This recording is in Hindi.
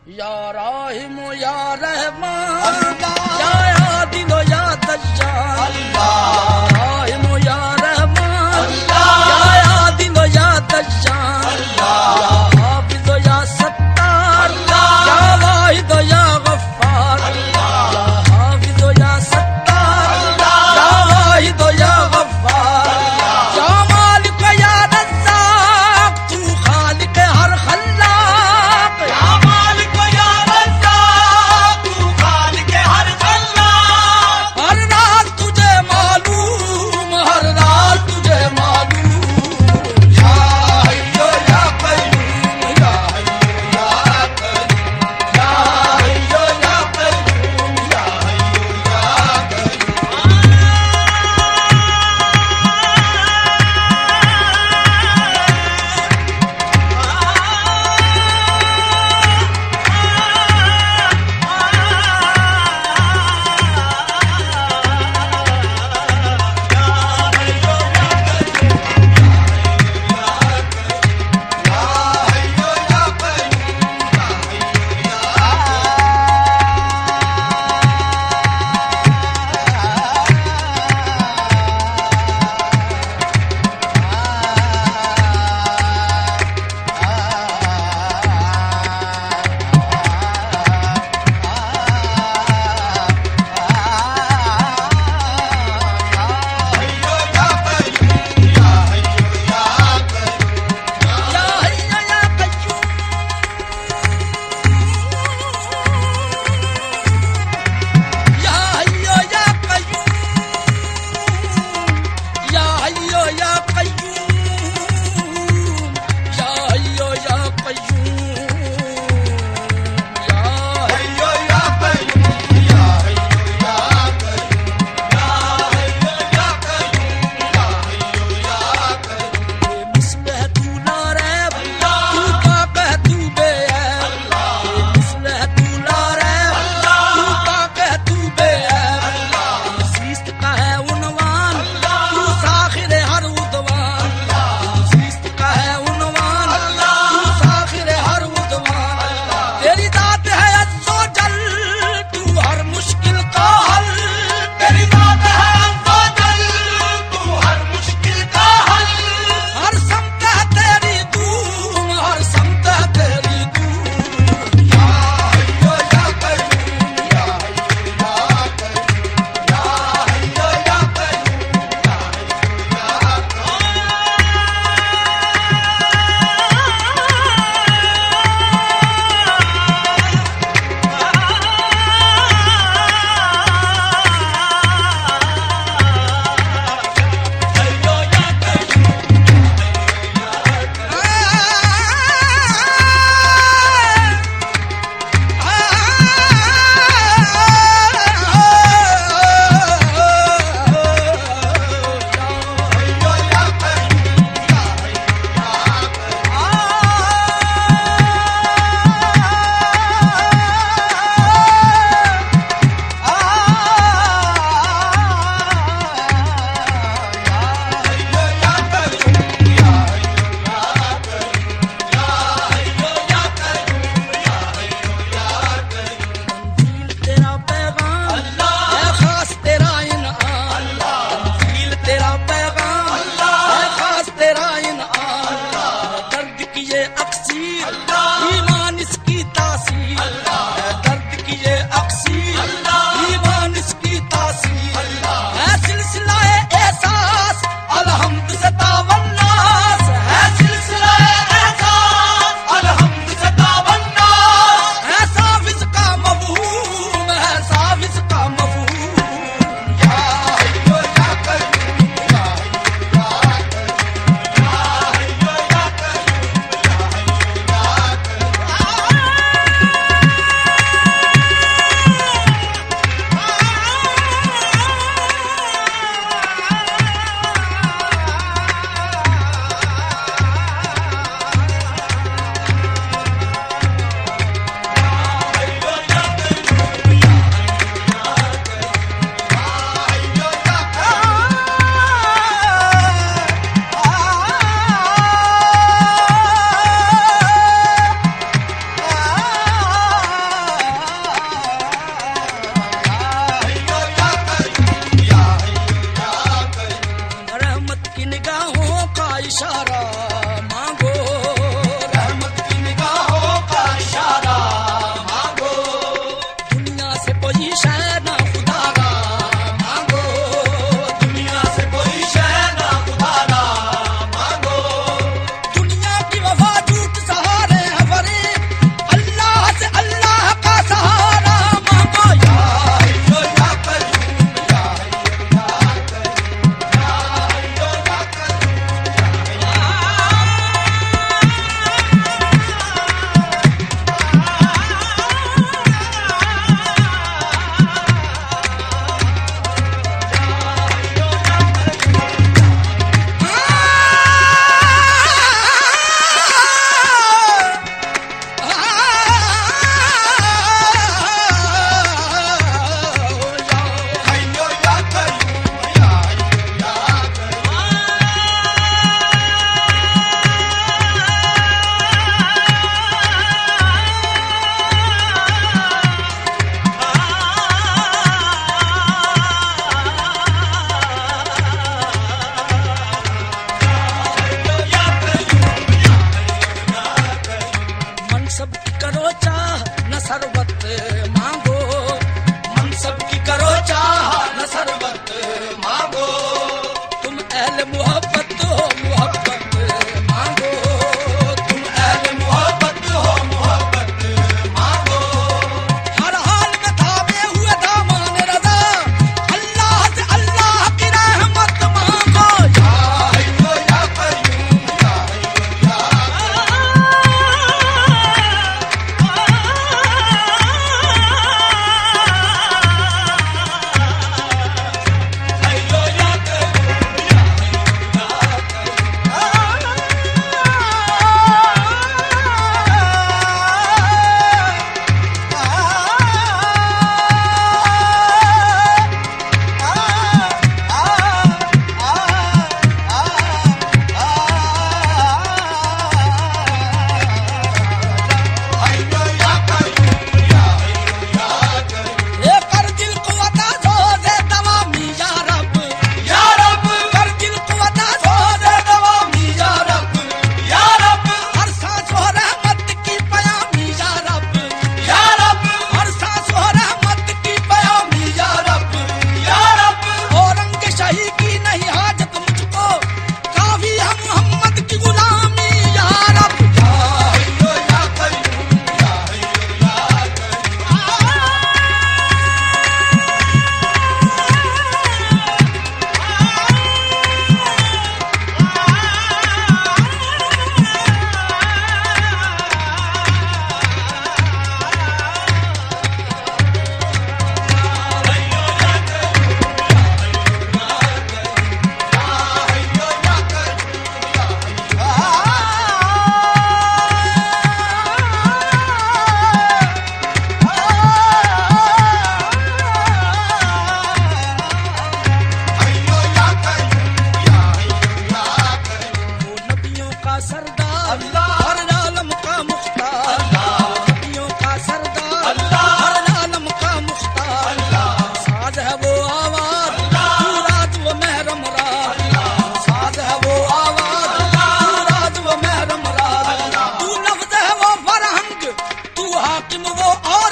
या राहिम या रहमान या आदिल या दज्जाल या राहिम या रहमान या आदिल या दज्जाल या हाफिज या सत्तार या वाहिद या गफ्फार या हाफिज या सत्तार या वाहिद या गफ्फार या मालिक या रज़्ज़ाक़ तू खालिक हर खल्लाक या मालिक या रज़्ज़ाक़ तू खालिक हर खल्लाक। हर राज तुझे मालूम हर राज तुझे मालूम या हय्यो या क़य्यूम या हय्यो या क़य्यूम या चाह न शरबत मांगो, मनसब की करो चाह न शरबत मांगो, तुम अहले मोहब्बत हो मोहब्बत मांगो, तुम अहले मोहब्बत हो मोहब्बत मांगो। हर हाल में थामे हुए दामान रज़ा, अल्लाह से अल्लाह की रहमत मांगो। या हय्यो या कय्यूम, या हय्यो या हाकिम वो